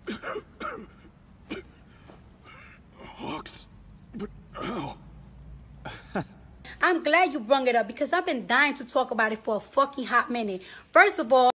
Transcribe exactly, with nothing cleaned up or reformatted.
Hawks? But how? I'm glad you brung it up because I've been dying to talk about it for a fucking hot minute. First of all,